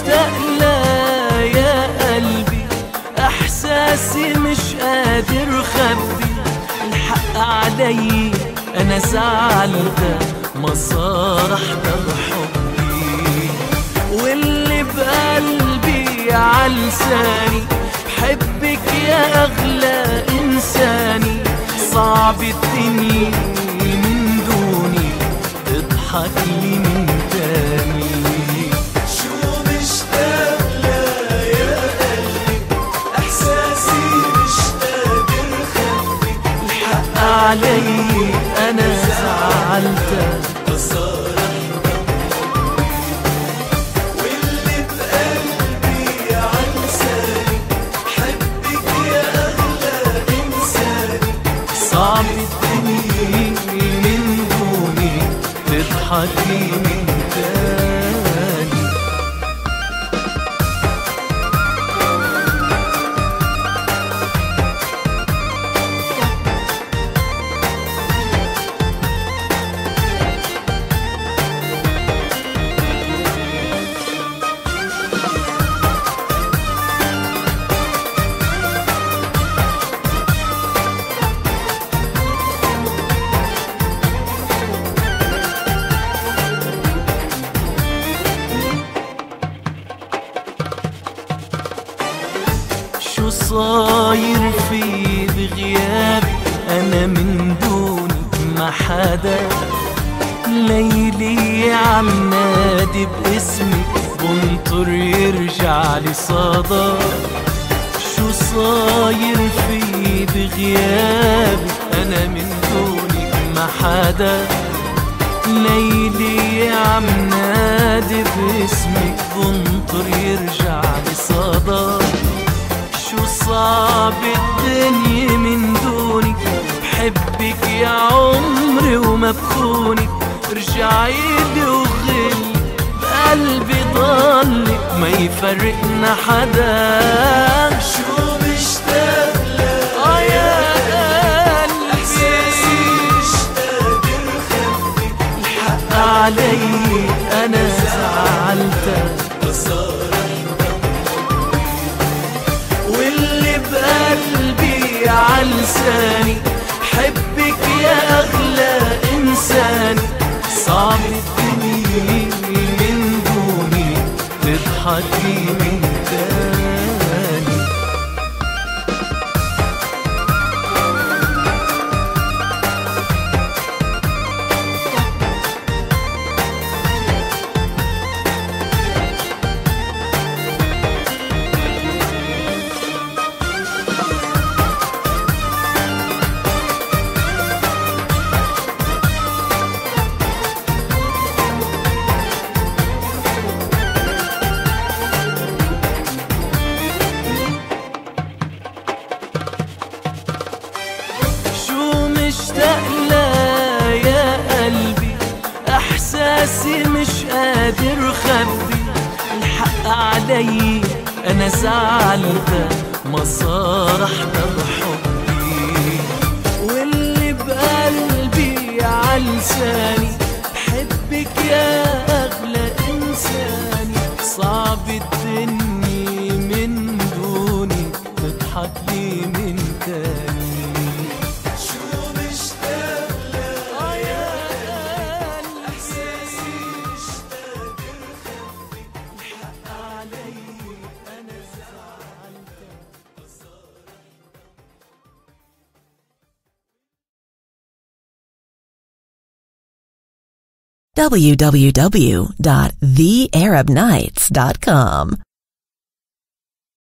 مشتاق لها يا قلبي، احساسي مش قادر خبي، الحق علي انا زعلت ما صار احضر حبي، واللي بقلبي عالساني بحبك يا اغلى انساني، صعب الدنيا من دوني تضحك لي من تاني. شو مشتاق لها يا قلبي، احساسي مش قادر خبي، الحق علي انا زعلت صار واللي بقلبي عالساني بحبك يا اغلى انساني، صعب الدنيا من دوني تضحك لي من تاني. شو صاير في بغيابي انا من دونك ما حدا، ليلي عم نادي باسمك بنطر يرجع لي صدى. شو صاير في بغيابي انا من دونك ما حدا، ليلي عم نادي باسمك بنطر يرجع لي صدى. شو صعب الدنيا من دونك بحبك يا عمري وما بخونك، رجعيلي وغلي بقلبي ضلك ما يفرقنا حدا. شو مشتاق لها يا قلبي احساسي مش قادر خبي، الحق علي انا زعلت صار واللي بقلبي عالساني بحبك يا اغلى انساني، صعب الدنيا من دوني تضحك لي من تاني. مشتاق لها يا قلبي، احساسي مش قادر خبي، الحق علي انا زعلت ما صار احضر حبي، واللي بقلبي عالساني بحبك يا اغلى انساني، صعب الدنيا من دوني تضحك لي من تاني. www.thearabnights.com